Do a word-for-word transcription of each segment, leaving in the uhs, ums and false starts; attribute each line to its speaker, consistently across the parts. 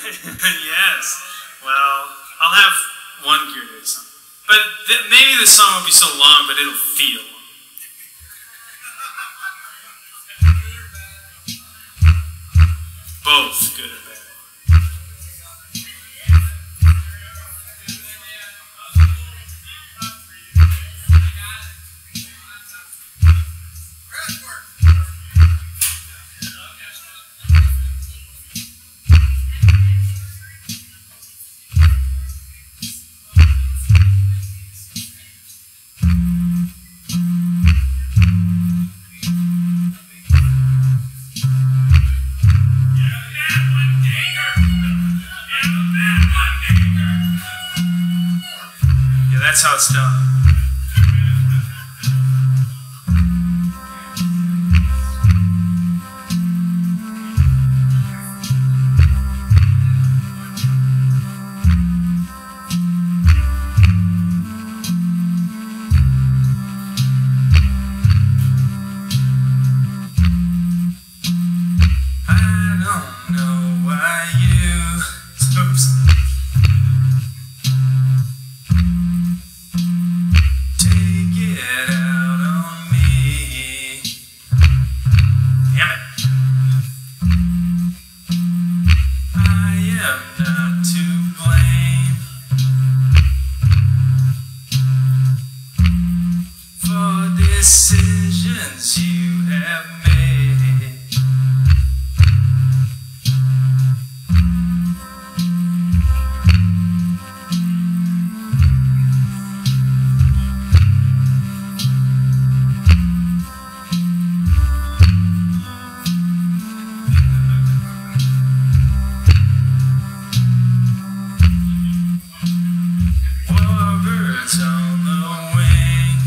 Speaker 1: Yes. Well, I'll have one Gear Day song. But th maybe the song won't be so long, but it'll feel long. Both good and bad. That's how it's done. I don't know why you... Oops. Decisions you have made. Warbirds on the wing.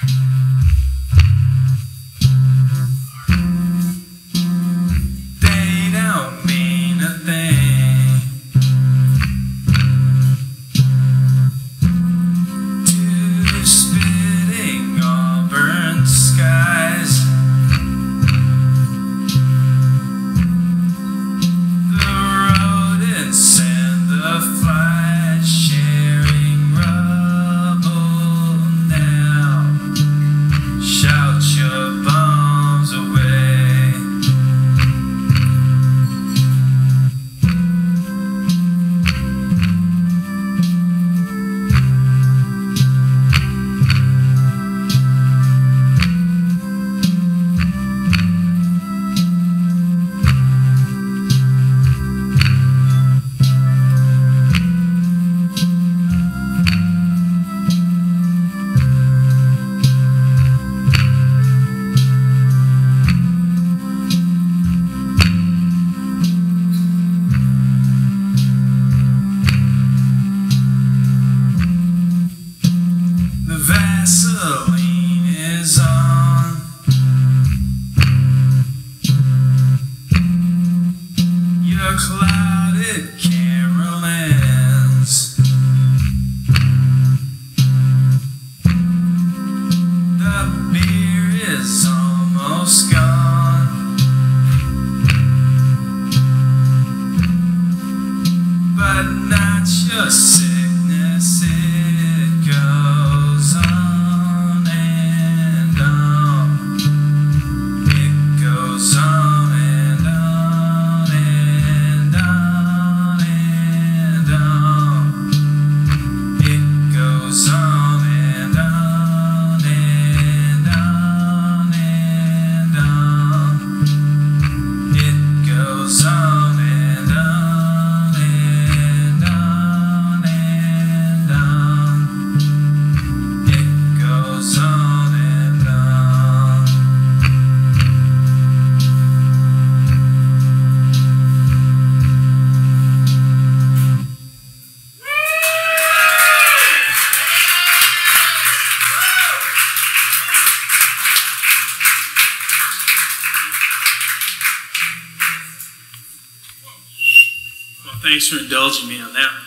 Speaker 1: Clouded camera lens. The beer is almost gone, but not your sickness. It goes on and on. It goes on and on and on and on. It goes on and on and on and on. It goes on and on and on and on. It goes on and on. Well, thanks for indulging me on that one.